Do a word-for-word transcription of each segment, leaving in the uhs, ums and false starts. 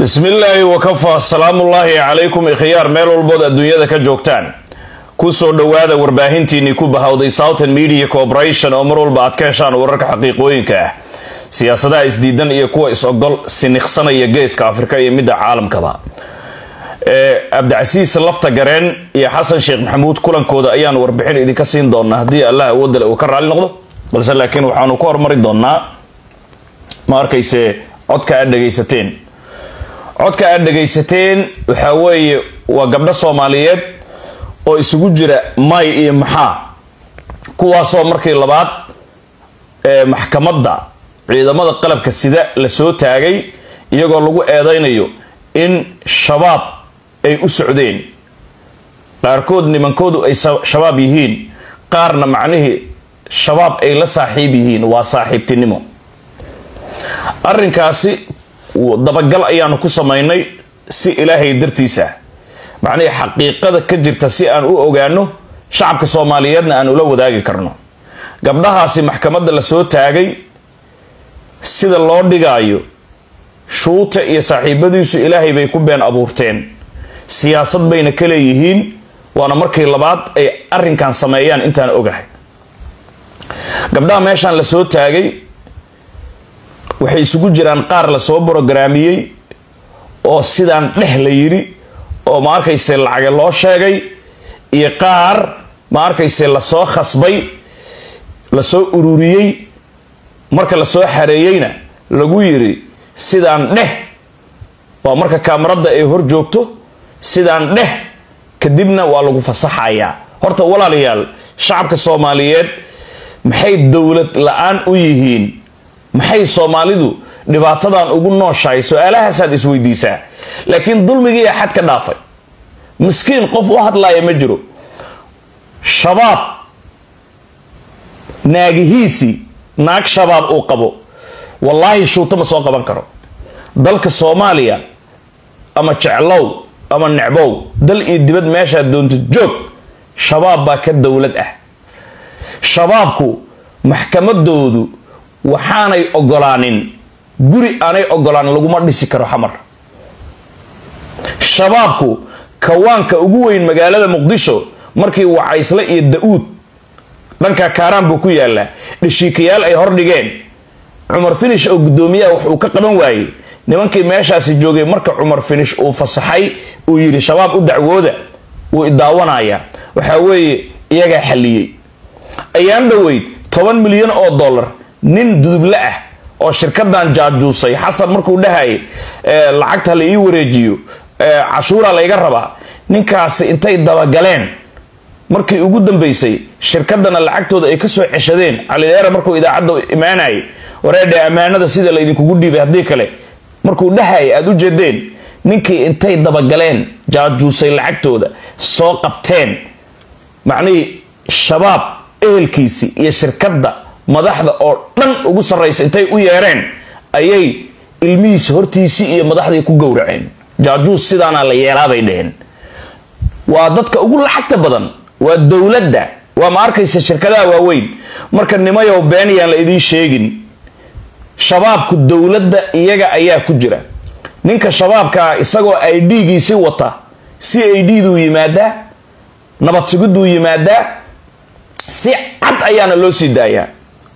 بسم الله وكفى السلام الله عليكم إخيار ميل والبود الدنيا ka joogtaan ku soo dhawaada warbaahintiini ku bahawday Southern Media Corporation oo mar walba aad ka heshaan wararka xaqiiqooyinka ah siyaasadaha isdiidan iyo kuwa is ogol siniqsanaya geeska Afrika iyo midda caalamkaba ee Abdicasiis lafta gareen iyo Xasan Sheekh Maxamuud kulankooda ayaan warbixin idinka siin doonaa hadii Allah awood leh uu ka raali noqdo balse laakiin waxaanu ku hormari doonaa ma arkayse codka aad dhageysateen codka aad dhageysateen waxa weeye waa gabdho Soomaaliyeed oo isugu jira may iyo maxaa kuwaasoo markii labaad ee maxkamadda ciidamada qalabka sida la soo taagay iyagoo lagu eedeynayo in shabaab ay u socdeen qaarkood nimankoodu ay shabaab yihiin qaarna macnihii shabaab ay la saaxiib yihiin waa saaxiibtinimo arrinkaasi dabagal ayaanu ku sameynay si ilaahay dartiisa macnii xaqiiqada ka jirta si aan u ogaano shacabka Soomaaliyeedna aan ula wadaagi karno gabdhahaasi maxkamadda la soo taagay sida loo dhigaayo shuuta iyo saaxiibadiisu ilaahay bay ku been abuurteen siyaasad bayna kale yihiin waana markii labaad ay arrinkan sameeyaan intaan ogahay gabdhaha meeshan la soo taagay waxay isugu jiraan qaar la soo programiyay oo sidaan dhex la yiri oo ma arkayse lacag loo sheegay iyo qaar ma arkayse la soo khasbay la soo ururiyay marka la soo xareeyayna lagu yiri sidaan dhex waa marka kaamirada ay hor joogto sidaan dhex kadibna waa lagu fasaxayaa horta walaalayaal shacabka Soomaaliyeed maxay dawlad la'aan u yihiin maxay Soomaalidu dhibaatadan ugu nooshahay su'aalahaas aad isweydiisaa laakiin dulmigii xad ka dhaafay miskiin qof u hadlaaya ma jiro shabaab naagihiisi naag shabaab uu qabo wallahi shuuta ma soo qaban karo dalka Soomaaliya ama jeclow ama necbow dal iyo dibad meesha doonto joog shabaab baa ka dawlad ah shabaabku maxkamadoodu waxaanay ogolaanin guri aanay ogolaan laguma dhisi karo xamar shabaabku kawaanka ugu weyn magaalada Muqdisho markii wacaysla iyo Daawud dhanka Kaaraan buu ku yaala dhishiikayaal ay hor dhigeen Umar Finish oo gudoomiyaha wuxuu ka qaban waayay nimankii meeshaasi joogay marka Umar Finish uu fasaxay uu yiri shabaab u dacwooda uu idaawanaya waxa weeye iyaga xaliyay ayaan dhaweyd toban milyan oo dollar nin duduble ah oo shirkadan jaajuusay Xasan markuu dhahay lacagta la ii wareejiyo cashuura la iga rabaa ninkaasi intay daba galeen markii ugu dambeysay shirkadana lacagtooda ay ka soo ceshadeen calideera markuu idaacada imaanay wareede amaanada sida la idinku dhiibay hadii kale markuu dhahay aad u jeedeen ninkii intay daba galeen jaajuusay lacagtooda soo qabteen macni shabaab ehelkiisi iyo shirkadda madaxda oo dhan ugu sareysa intay u yeereen ayay ilmihiis hortiisi iyo madaxdii ku gowraceen jaajuus sidaana la yeelaaday dheen waa dadka ugu lacagta badan waa dawladda waa ma arkaysa shirkadaha waaweyn marka nimayow beeniyaan la idin sheegin shabaabku dawladda iyaga ayaa ku jira ninka shabaabka isagoo I D-giisi wata C I D-du yimaada nabad sugiddu yimaada si cad ayaana loo sii daayaa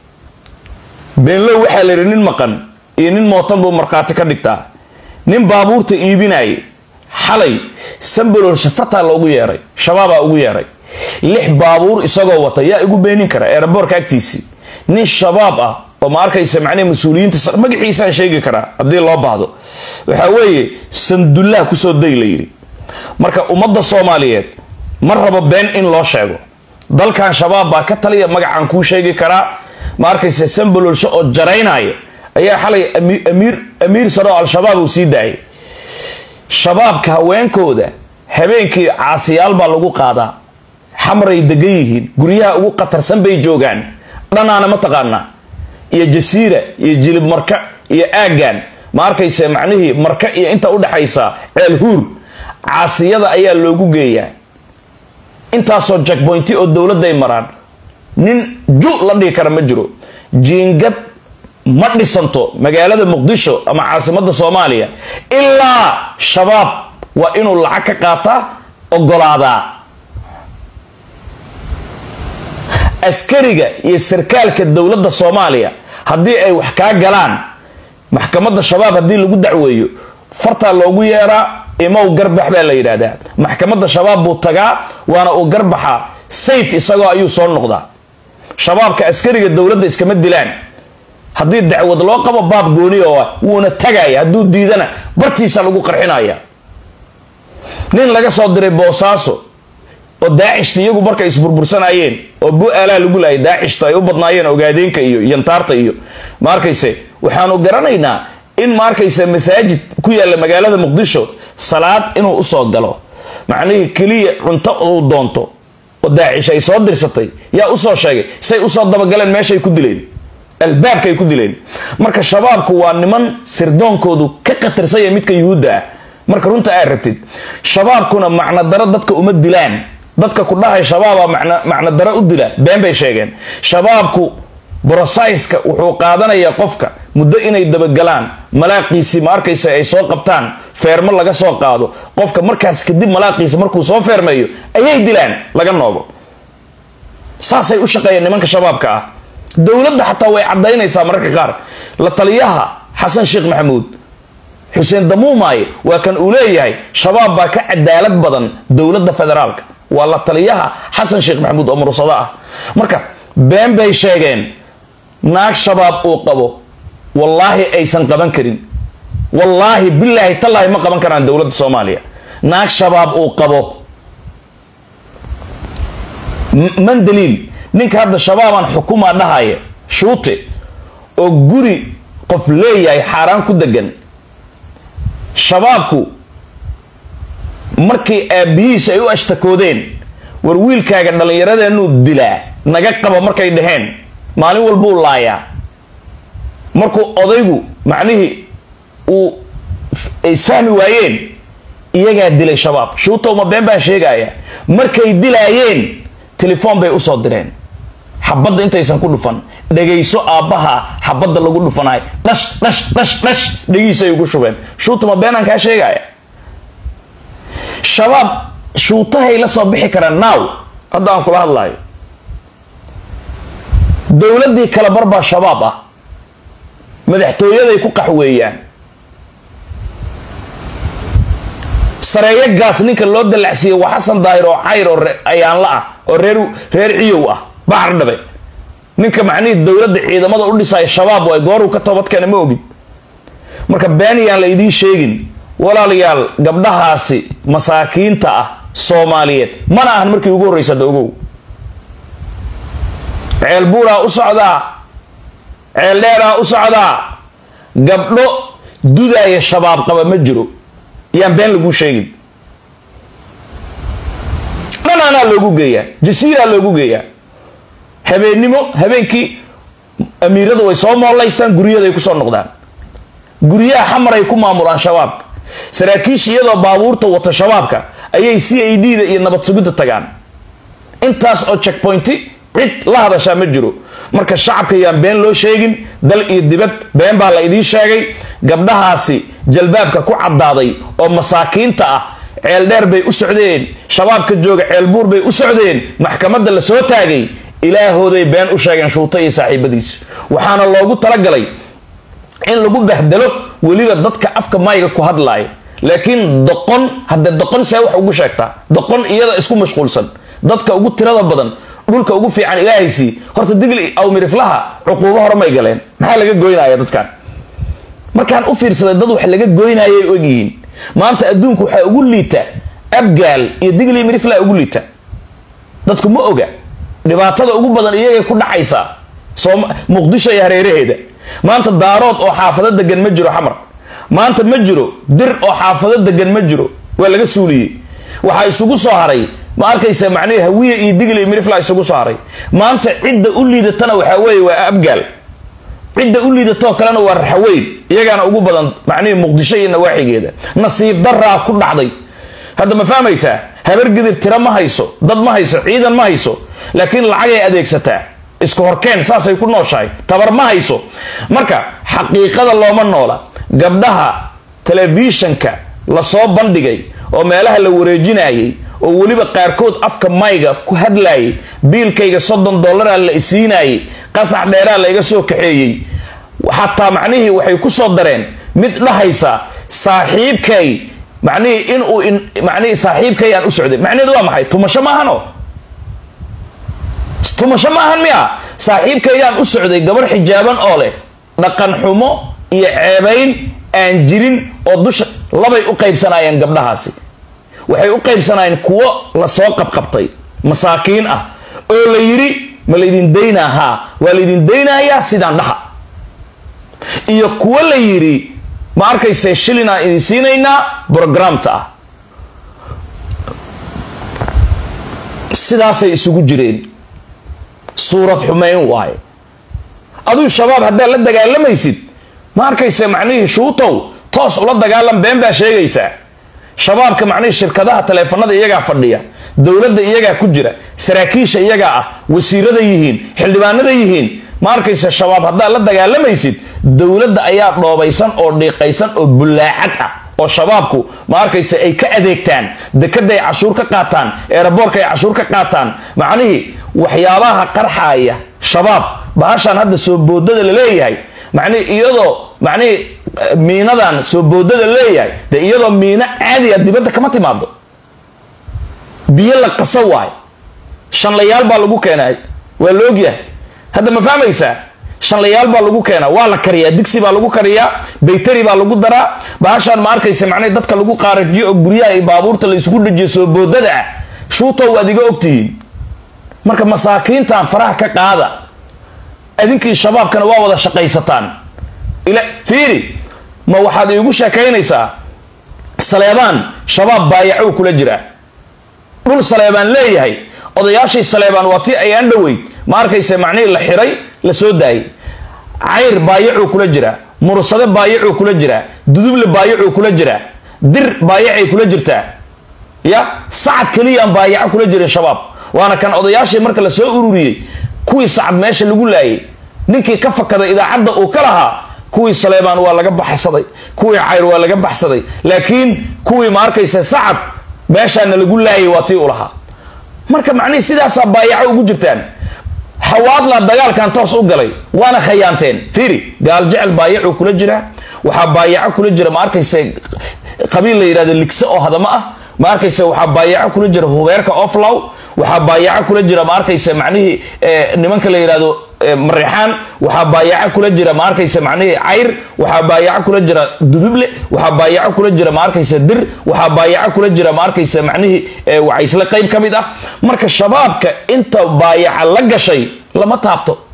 beenlow waxa la yiri nin maqan iyo nin mootan buu marqaati ka dhigtaa nin baabuurta iibinay xalay sambalool shafata loogu yeeray shabaaba ugu yeeray lix baabuur isagoo wata yaa igu beenin kara airport agtiisi nin shabaab ah oo ma arkaysa macna mas'uuliyiinta magaciisa sheegi kara hadii loo baahdo waxa weeye sandullah ku soo day la yiri marka ummadda Soomaaliyeed mar rabo been in loo sheego dalkan shabaab baa ka taliya magacaan ku sheegi kara ma arkaysa sambalool oo jaraynaya ayaa xalay amiir amiir saro al-shabaab uu sii daayay shabaabka haweenkooda habeenkii caasiyaal baa lagu qaadaa xamray degan yihiin guriyaha ugu qatarsan bay joogaan dhanaana ma taqaana iyo jasiira iyo jilib marka iyo aagan ma arkaysa macnihii marka iyo inta u dhaxaysa ceel huur caasiyada ayaa loogu geeyaa intaasoo checkpointi oo dawladda ay maraan nin ju la dhigi kara ma jiro jiingad ma dhisanto magaalada muqdisho ama caasimadda soomaaliya ilaa shabaab waa inuu lacag ka qaataa ogolaadaa askariga iyo sarkaalka dowladda soomaaliya haddii ay wax kaa galaan maxkamadda shabaab haddii lagu dacweeyo fartaa loogu yeeraa imow garbax baa la yidhaahdaa maxkamadda shabaab buu tagaa waana uu garbaxa sayf isagoo ayuu soo noqdaa shabaabka askariga dowladda iskama dilaan haddii dacwad loo qabo baab gooni oo wuuna tagaya hadduu diidana bartiisa lagu qarxinaya nin laga soo diray boosaaso oo daacishta iyagu markay isburbursanayeen oo bu-aalaa lagu laayay daacishta ay u badnaayeen ogaadeenka iyo yantaarta iyo ma arkayse waxaanu garanaynaa in ma arkayse masaajid ku yaalla magaalada muqdisho salaad inuu usoo galo macnihii keliya cunto uu doonto oo daacish ay soo dirsatay yaa usoo sheegay say usoo dabagaleen meeshay ku dileen albaabkay ku dileen marka shabaabku waa niman sirdoonkoodu ka qatarsaya midka yuhuudda ah marka runta aad rabtid shabaabkuna macna daro dadka uma dilaan dadka ku dhahay shabaaba macna macna daro u dila been bay sheegeen shabaabku brosaiska wuxuu qaadanayaa qofka muddo inay dabagalaan malaaqiisi ma arkaysa ay soo qabtaan feermo laga soo qaado qofka markaas kadib malaaqiisa markuu soo feermeeyo ayay dilaan laga noogo saasay u shaqeeyeen nimanka shabaabka ah dowladda xataa way cadaynaysaa mararka qaar la taliyaha xasan sheekh maxamuud xuseen damuumaaye waa kan uu leeyahay shabaab baa ka cadaalad badan dowladda federaalka waa la taliyaha xasan sheekh maxamuud oo mursado ah marka been bay sheegeen naag shabaab uu qabo wallaahi aysan qaban karin wallaahi billaahi tallaahi ma qaban karaan dowladda soomaaliya naag shabaab uu qabo man daliil ninka hadda shabaabaan xukumaa dhahaya shuute oo guri qof leeyahay xaaraan ku degan shabaabku markii aabihiis ay u ashtakoodeen war wiilkaaga dhallinyaradeenuu dilaa naga qaba markay dhaheen maalin walbuu laayaa markuu odaygu macnihii uu isfahmi waayeen iyagaa dilay shabaab shuutow ma been baan sheegaya markay dilaayeen telefoon bay usoo direen xabadda intaysan ku dhufan dhegayso aabbaha xabadda lagu dhufanaay dhash dhash dhash dhash dhegiisay ugu shubeen shuuta ma beenaan kaa sheegaya shabaab shuutahay la soo bixi karaan naaw hadda aan kula hadlayo dowladdii kala barbaa shabaab ah madaxtooyaday ku qaxweeyaan sareeyo gaas ninka loo dalacsiiyey waa xasan daahir oo cayr oo ayaanla ah oo reer reer ciyow ah baxar dhabe ninka macnihii dowladda ciidamada u dhisaya shabaab way gooruu ka toobadkeena ma ogid marka beeniyaan la idiin sheegin walaalayaal gabdhahaasi masaakiinta ah soomaaliyeed mana ahan markii ugu horreysa ogow ceel buuraa u socdaa ceel dheeraa u socdaa gabdho dudaaya shabaab qaba ma jiro yaan been laguu sheegin dhanaanaa loogu geeyaa jasiiraa loogu geeyaa habeennimo habeenkii amiirada way soo moolaystaan guryaday ku soo noqdaan guryaha xamaray ku maamulaan shabaabka saraakiisha iyadoo baabuurta wata shabaabka ayay c a d da iyo nabad sugidda tagaan intaas oo checkpointi cid la hadashaa ma jiro marka shacabka yaan been loo sheegin dal iyo dibad been baa la idiin sheegay gabdhahaasi jalbaabka ku caddaaday oo masaakiinta ah ceel dheer bay u socdeen shabaabka jooga ceel buur bay u socdeen maxkamadda la soo taagay ilaahooday been u sheegeen shuuta iyo saaxiibadiis waxaana loogu talagalay in lagu bahdalo weliba dadka afka mayga ku hadlaaya laakiin doqon hadda doqon see wax ugu sheegtaa doqon iyada isku mashquulsan dadka ugu tirada badan dhulka ugu fiican ilaahaysi horta digli aw miriflaha cuquubo hore may galeen maxaa laga goynaya dadkan markaan u fiirsaday dad wax laga goynayay ogyihiin maanta adduunku waxaa ugu liita abgaal iyo digli mirifla ugu liita dadku ma oga dhibaatada ugu badan iyagay ku dhacaysaa muqdisho iyo hareeraheeda maanta daarood oo xaafado degan ma jiro xamar maanta ma jiro dir oo xaafado degan ma jiro waa laga suuliyey waxaa isugu soo haray ma arkaysa macnaheedu hawiye iyo digli mirifla isugu soo haray maanta cidda u liidatana waxaa weeye waa abgaal cidda u liidatoo kalena waa raxaweyn iyagaana ugu badan macnaheedu muqdisho iyo nawaaxigeeda nasiib daraa ku dhacday hadda ma fahmaysaa habar gidir tira ma hayso dad ma hayso ciidan ma hayso laakiin lacagay adeegsataa isku horkeen saasay ku nooshahay tabar ma hayso marka xaqiiqada looma noola gabdhaha telefishanka la soo bandhigay oo meelaha la wareejinayay oo waliba qaarkood afka mayga ku hadlayay biilkayga soddon dollar la isiinayay qasax dheeraa la iga soo kaxeeyay xataa macnihii waxay ku soo dareen mid dhahaysa saaxiibkay macnihii in uu macnihii saaxiibkay aan u socday macnaheedu waa maxay tumasho maahano tumasho maahan miya saaxiibkaygaan u socday gabar xijaaban oo leh dhaqan xumo iyo ceebayn aan jirin oo dusha labay u qaybsanayeen gabdhahaasi waxay u qaybsanayeen kuwo la soo qabqabtay masaakiin ah oo la yiri ma laydin daynaa haa waa laydin daynayaa sidaan dhaha iyo kuwo la yiri ma arkayse shilinaan idin siinaynaa programta ah sidaasay isugu jireen suurad xumeyn waaye aduu shabaab haddaad la dagaalamaysid ma arkayse macnihii shuutow toos ula dagaalan been baa sheegaysaa shabaabka macnihii shirkadaha taleefanada iyagaa fadhiya dowladda iyagaa ku jira saraakiisha iyagaa ah wasiirada yihiin xildhibaanada yihiin ma arkayse shabaab haddaad la dagaalamaysid dowladda ayaa dhoobaysan oo dhiiqaysan oo bullaacad ah oo shabaabku ma arkayse ay ka adeegtaan dekeday cashuur ka qaataan eeraboorka ay cashuur ka qaataan macnihii waxyaabaha qarxaaya shabaab bahashan hadda soo boodada la leeyahay macnihii iyadoo macnihii miinadan soo boodada la leeyahay dee iyadoo miino caadiya dibadda kama timaado biyo la qasa waayo shanlayaal baa lagu keenay waa la ogyahay hadda ma fahmaysaa shanlayaal baa lagu keenaa waa la kariyaa digsi baa lagu kariyaa baytari baa lagu daraa bahashaan ma arkaysa macnihii dadka lagu qaarajiyo oo guryaha iyo baabuurta la isugu dhajiyo soo boodada ah shuutow waad iga ogtihiin marka masaakiintan faraha ka qaada adinkii shabaabkana waa wada shaqaysataan ila fiiri ma waxaad iigu sheekaynaysaa saleebaan shabaab baayaco kula jira dhul saleebaan leeyahay odayaashii saleebaan waa tii ayaan dhaweyd ma arkaysa macnihii la xiray la soo daayay cayr baayaco kula jira mursade baayaco kula jira duduble baayaco kula jira dir baayacay kula jirtaa ya sacad kaliyaan baayaco kula jirin shabaab waana kan odayaashii marka la soo ururiyay kuwii sacad meesha lagu laayay ninkii ka fakaday idaacadda uu ka lahaa kuwii saleebaan waa laga baxsaday kuwii cayr waa laga baxsaday laakiin kuwii ma arkaysa sacad meeshaana lagu laayay waa tii u lahaa marka macnihii sidaasaa baayaco ugu jirtaan xawaadla dagaalkan toos u galay waana khayaanteen fiiri gaal jecel baayaco kula jira waxaa baayaco kula jira ma arkaysa qabiil la yidhahdo ligse oo hadama ah ma arkaysa waxaa baayaco kula jira hubeerka oflow waxaa baayaco kula jira ma arkaysa macnihii nimanka la yidhahdo marixaan waxaa baayaco kula jira ma arkaysa macnihii cayr waxaa baayaco kula jira duduble waxaa baayaco kula jira ma arkaysa dir waxaa baayaco kula jira ma arkaysa macnihii wacaysle qayb ka mid ah marka shabaabka inta baayaca la gashay lama taabto